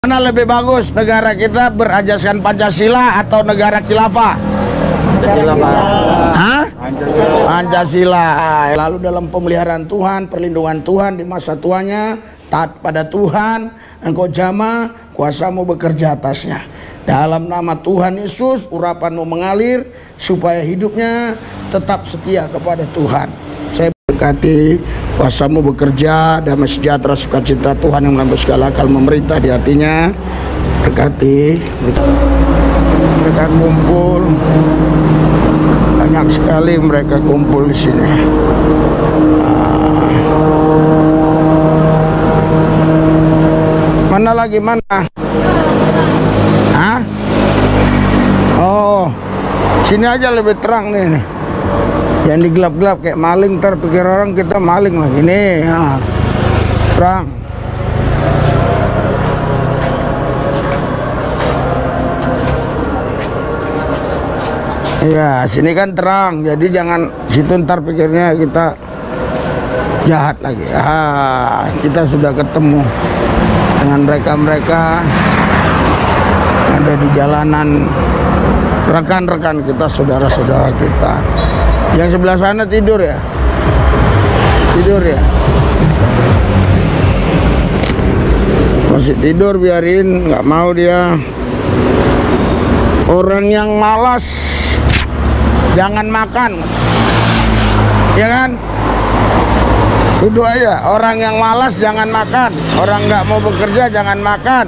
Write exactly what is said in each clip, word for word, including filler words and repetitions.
Mana lebih bagus, negara kita berajaskan Pancasila atau negara khilafah? Pancasila, Pak. Hah? Pancasila. Lalu dalam pemeliharaan Tuhan, perlindungan Tuhan di masa tuanya, taat pada Tuhan, engkau jamah, kuasamu bekerja atasnya. Dalam nama Tuhan Yesus, urapanmu mengalir, supaya hidupnya tetap setia kepada Tuhan. Saya berkati kuasamu bekerja, damai sejahtera, sukacita Tuhan yang melampaui segala akal memerintah di hatinya. Berkati mereka kumpul, banyak sekali mereka kumpul di sini. Mana lagi, mana? Hah? Oh, sini aja lebih terang nih, nih. Yang digelap-gelap kayak maling, ntar pikir orang kita maling lagi nih. Ya. Terang. Iya, sini kan terang, jadi jangan situ ntar pikirnya kita jahat lagi. Ah, kita sudah ketemu dengan mereka-mereka yang ada di jalanan, rekan-rekan kita, saudara-saudara kita. Yang sebelah sana tidur ya, tidur ya, masih tidur, biarin, nggak mau dia. Orang yang malas jangan makan, ya kan? Duduk aja. Orang yang malas jangan makan, orang nggak mau bekerja jangan makan.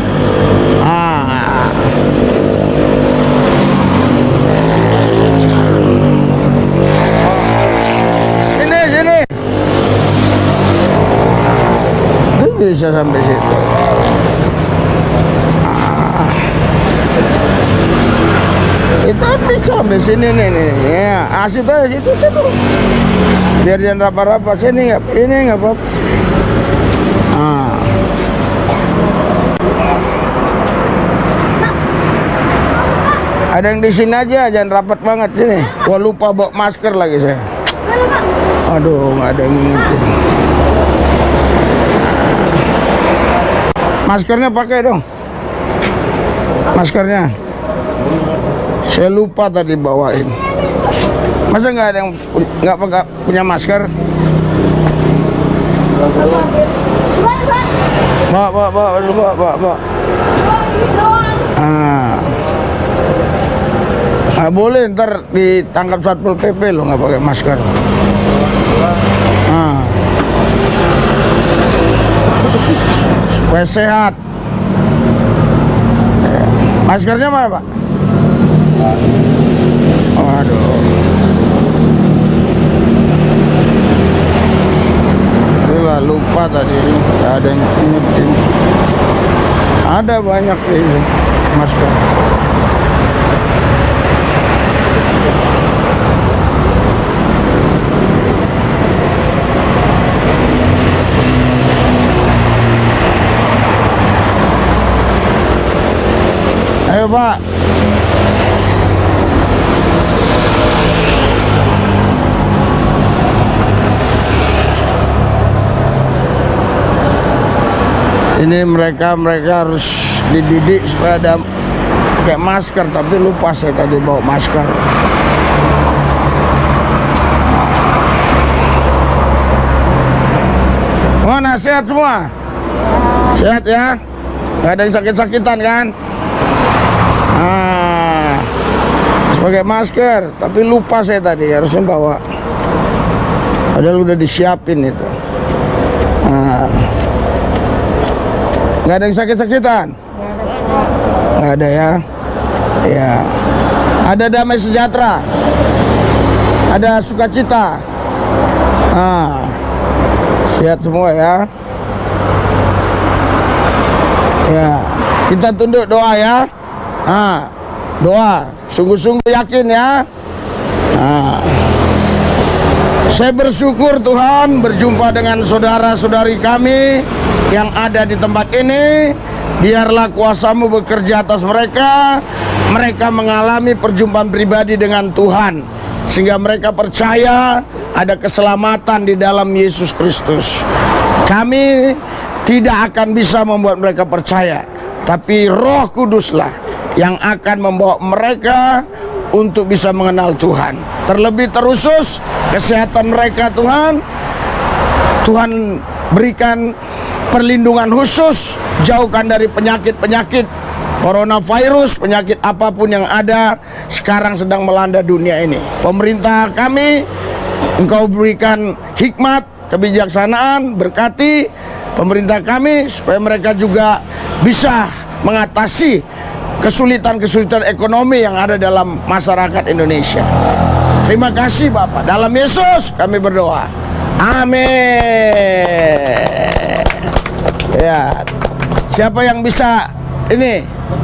Ah. Sini, sini. Itu bisa sampai situ. Ah. Kita bisa sampai sini nih, nih. Ya, ah, situ, situ, situ. Biar jangan raba-raba. Sini nggak, ini nggak apa-apa. Ah. Ada yang di sini aja, jangan rapat banget sini. Wah, lupa bawa masker lagi saya. Aduh, nggak ada yang ngingetin. Maskernya pakai dong. Maskernya. Saya lupa tadi bawain. Masa nggak ada yang nggak pakai punya masker? Bawa, bawa, bawa, bawa, bawa, bawa. Ah. Ah, boleh ntar ditangkap Satpol P P lo nggak pakai masker. Ah. Supaya sehat. Maskernya mana, Pak? Waduh. Itulah, lupa tadi. Tidak ada yang ingetin. Ada banyak nih masker. Ayo, Pak. Ini mereka-mereka harus dididik supaya ada pakai masker, tapi lupa saya tadi bawa masker. Mana sehat semua? Sehat ya? Gak ada yang sakit-sakitan kan? Ah, harus pakai masker, tapi lupa saya tadi, harusnya bawa. Padahal udah disiapin itu. Ah. Nggak ada yang sakit-sakitan? Nggak ada ya? Ya. Ada damai sejahtera, ada sukacita. Ah, sehat semua ya. Ya, kita tunduk doa ya. Ah, doa, sungguh-sungguh yakin ya. Ah. Saya bersyukur Tuhan berjumpa dengan saudara-saudari kami yang ada di tempat ini. Biarlah kuasamu bekerja atas mereka. Mereka mengalami perjumpaan pribadi dengan Tuhan, sehingga mereka percaya ada keselamatan di dalam Yesus Kristus. Kami tidak akan bisa membuat mereka percaya, tapi Roh Kuduslah yang akan membawa mereka untuk bisa mengenal Tuhan. Terlebih terusus kesehatan mereka Tuhan, Tuhan berikan perlindungan khusus, jauhkan dari penyakit-penyakit coronavirus, penyakit apapun yang ada sekarang sedang melanda dunia ini. Pemerintah kami, Engkau berikan hikmat, kebijaksanaan, berkati pemerintah kami supaya mereka juga bisa mengatasi kesulitan-kesulitan ekonomi yang ada dalam masyarakat Indonesia. Terima kasih Bapak. Dalam Yesus kami berdoa. Amin. Ya, siapa yang bisa ini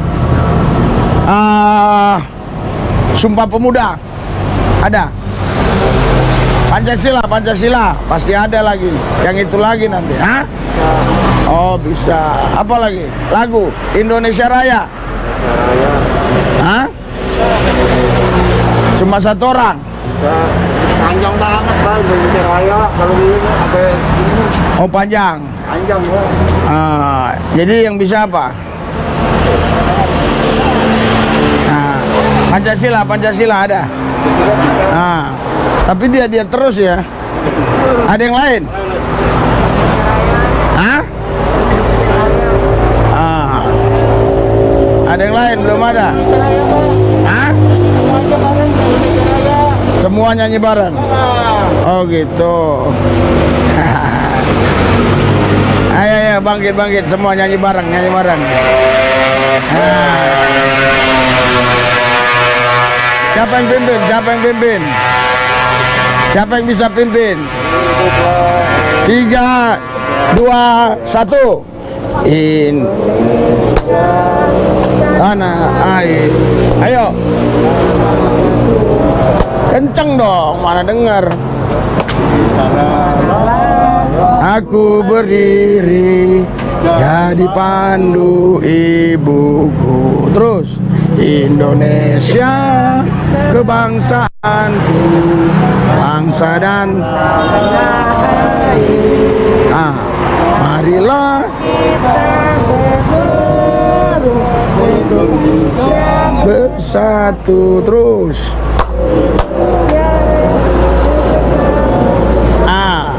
uh, Sumpah Pemuda? Ada? Pancasila, Pancasila pasti ada lagi. Yang itu lagi nanti, hah? Oh bisa. Apa lagi? Lagu Indonesia Raya. Hah? Cuma satu orang. Panjang banget Bang, Indonesia Raya. Kalau ini sampai ini. Oh panjang. Panjang ya. Ah, jadi yang bisa apa? Nah, Pancasila, Pancasila ada. Ah, tapi dia dia terus ya. Ada yang lain? Hah? Ah, ada yang lain belum ada? Hah? Semua nyanyi bareng. Oh gitu. Ayo ayo bangkit bangkit semua nyanyi bareng nyanyi bareng. Nah. Siapa yang pimpin? Siapa yang pimpin? Siapa yang bisa pimpin? Tiga, dua, satu. In. Tanah air. Ayo. Kenceng dong, mana dengar. Aku berdiri jadi pandu ibuku. Terus Indonesia kebangsaanku, bangsa dan ah, marilah kita bersatu. Terus ah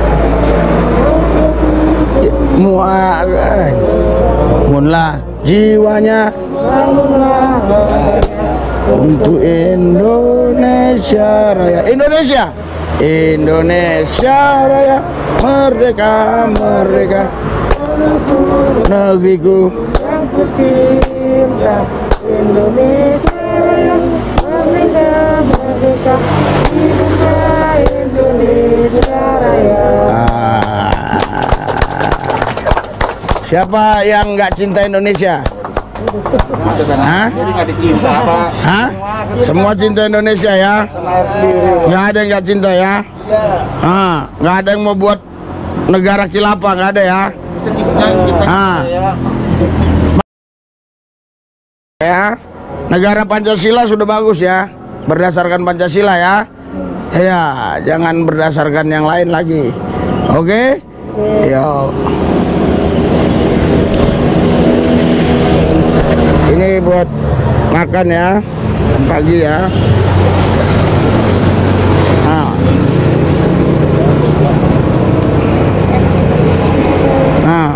muara munlah jiwanya untuk Indonesia Raya. Indonesia Indonesia Raya, merdeka merdeka negeriku yang kucinta. Indonesia Raya, merdeka merdeka, hiduplah Indonesia Raya. Ah. Siapa yang nggak cinta Indonesia? Hah? Hah? Semua cinta Indonesia ya? Nggak ada yang nggak cinta ya? Ah, nggak ada yang mau buat negara khilafah, nggak ada ya? Ah. Ya, negara Pancasila sudah bagus ya, berdasarkan Pancasila ya. Ya, jangan berdasarkan yang lain lagi. Oke? Yo. Ini buat makan ya, pagi ya. Nah. Nah.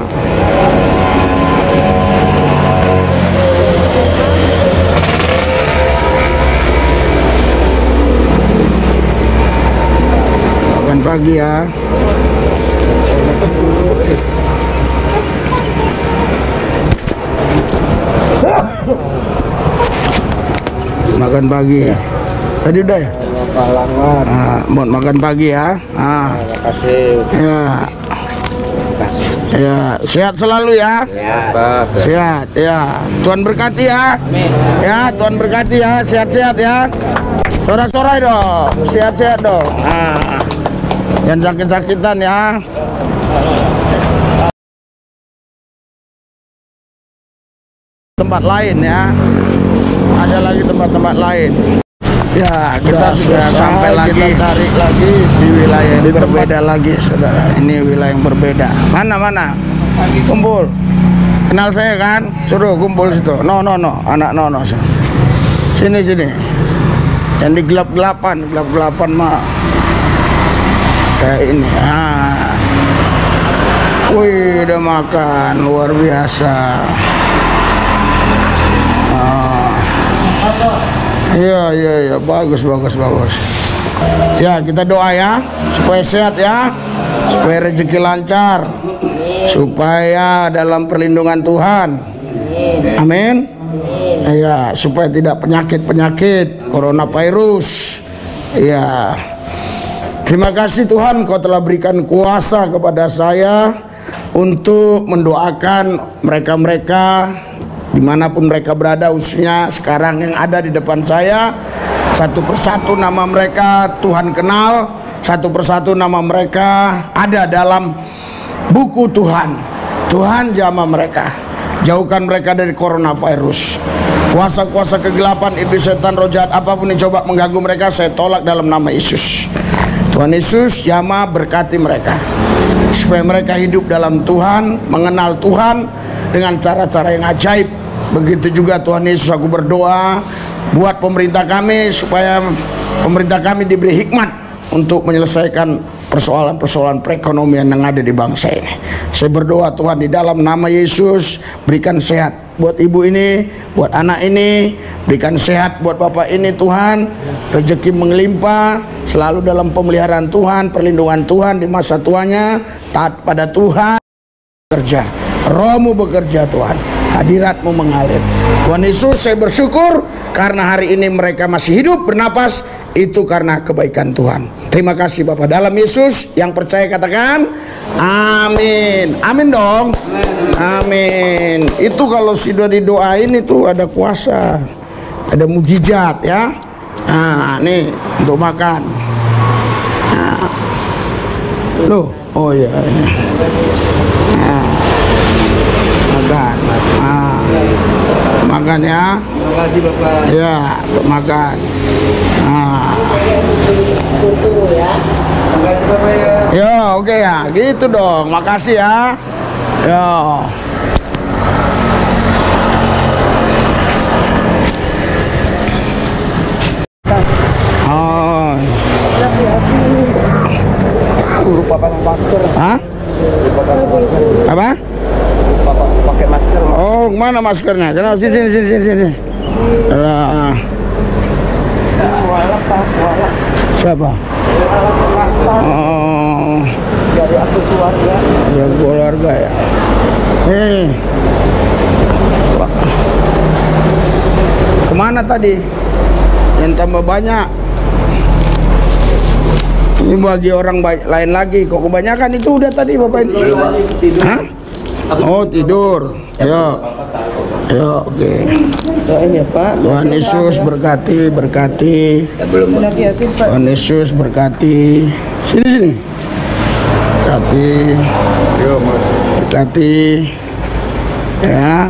Makan pagi ya. Makan pagi. Tadi udah ya? Ah, mau makan pagi ya. Ah. Terima kasih. Ya. Ya, sehat selalu ya. Sehat ya. Tuhan berkati ya. Ya, Tuhan berkati ya. Sehat-sehat ya. Sorak-sorai dong. Sehat-sehat dong. Ah. Jangan sakit-sakitan ya. Tempat lain ya. Ada lagi tempat-tempat lain. Ya, kita sudah sampai lagi, kita cari lagi di wilayah yang berbeda lagi, saudara. Ini wilayah yang berbeda. Mana mana? Kumpul. Kenal saya kan? Suruh kumpul situ. No no no, anak no no. Sini sini. Yang di gelap-gelapan, gelap-gelapan mah kayak ini. Ah. Wih, udah makan luar biasa. Ah. Iya iya iya, bagus bagus bagus. Ya, kita doa ya supaya sehat ya, supaya rezeki lancar, supaya dalam perlindungan Tuhan. Amin. Ya, supaya tidak penyakit-penyakit coronavirus. Ya. Terima kasih Tuhan, Kau telah berikan kuasa kepada saya untuk mendoakan mereka-mereka dimanapun mereka berada, khususnya sekarang yang ada di depan saya. Satu persatu nama mereka Tuhan kenal, satu persatu nama mereka ada dalam buku Tuhan. Tuhan jamah mereka, jauhkan mereka dari coronavirus. Kuasa-kuasa kegelapan, iblis, setan, roh jahat, apapun yang coba mengganggu mereka, saya tolak dalam nama Yesus. Tuhan Yesus jamah berkati mereka, supaya mereka hidup dalam Tuhan, mengenal Tuhan dengan cara-cara yang ajaib. Begitu juga Tuhan Yesus, aku berdoa buat pemerintah kami, supaya pemerintah kami diberi hikmat untuk menyelesaikan persoalan-persoalan perekonomian yang ada di bangsa ini. Saya berdoa Tuhan di dalam nama Yesus, berikan sehat buat ibu ini, buat anak ini, berikan sehat buat bapak ini Tuhan, rezeki melimpah, selalu dalam pemeliharaan Tuhan, perlindungan Tuhan di masa tuanya, taat pada Tuhan, bekerja, Roh-Mu bekerja Tuhan, hadirat-Mu mengalir. Tuhan Yesus, saya bersyukur karena hari ini mereka masih hidup bernapas, itu karena kebaikan Tuhan. Terima kasih Bapak, dalam Yesus yang percaya katakan amin. Amin dong. Amin. Itu kalau sudah didoain itu ada kuasa, ada mujizat ya. Nah nih untuk makan. Nah. Loh, oh iya. Nah. Makan. Nah. Makan ya. Terima kasih Bapak. Ya, untuk makan. Nah. Terima kasih Bapak ya. Ya, oke okay ya. Gitu dong. Makasih ya. Ya. Oh. Lupa pakai masker. Hah? Lupa pakai masker. Apa? Lupa pakai masker. Oh, mana maskernya? Kenapa sini sini sini sini sini. Alah. Siapa? Oh. Dari aku keluarga. Ya keluarga ya. Hei. Kemana tadi? Yang tambah banyak. Ini bagi orang lain lagi. Kok kebanyakan itu udah tadi Bapak ini? Hah? Oh tidur. Ayo. Ayo oke. Okay. Doain ya Pak. Tuhan Yesus berkati, berkati. Tuhan Yesus berkati. Sini sini. Berkati. Berkati. Ya.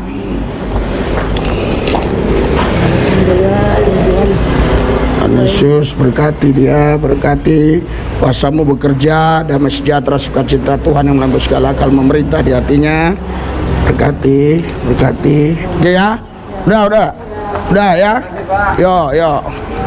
Tuhan Yesus berkati dia, berkati. Kuasa-Mu bekerja, damai sejahtera, sukacita Tuhan yang melampaui segala akal memerintah di hatinya. Berkati, berkati. Oke ya. Udah, udah. Udah ya. Yo, yo.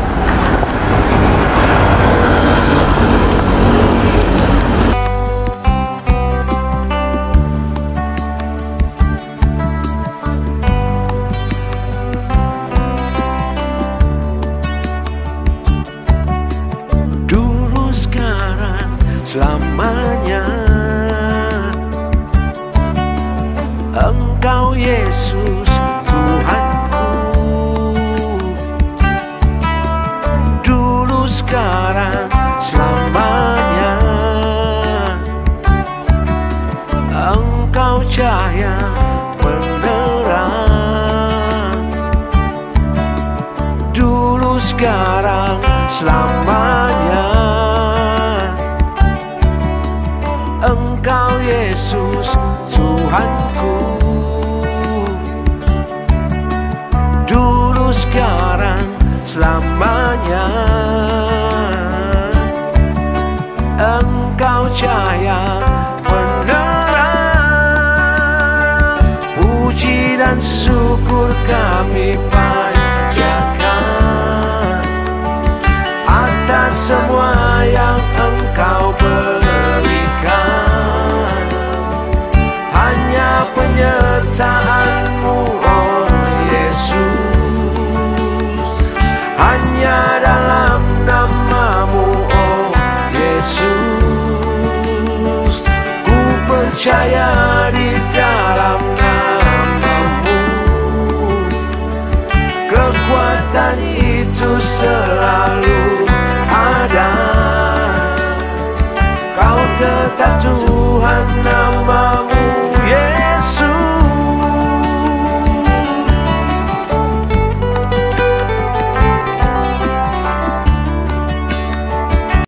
Dulu, sekarang, selamanya Engkau Yesus Tuhanku. Dulu, sekarang, selamanya Engkau cahaya penerang. Dulu, sekarang, selamanya Engkau Yesus Tuhanku. Dulu, sekarang, selamanya Engkau cahaya penerang. syukur kami panjatkan atas semua yang Engkau berikan. Hanya penyertaan-Mu, oh Yesus, hanya dalam nama-Mu, oh Yesus. Ku percaya di dalam nama-Mu, kekuatan itu selalu ada. Kau tetap Tuhan, nama-Mu